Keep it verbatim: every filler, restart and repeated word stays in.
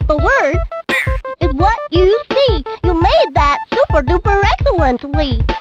The word is what you see. You made that super duper excellently.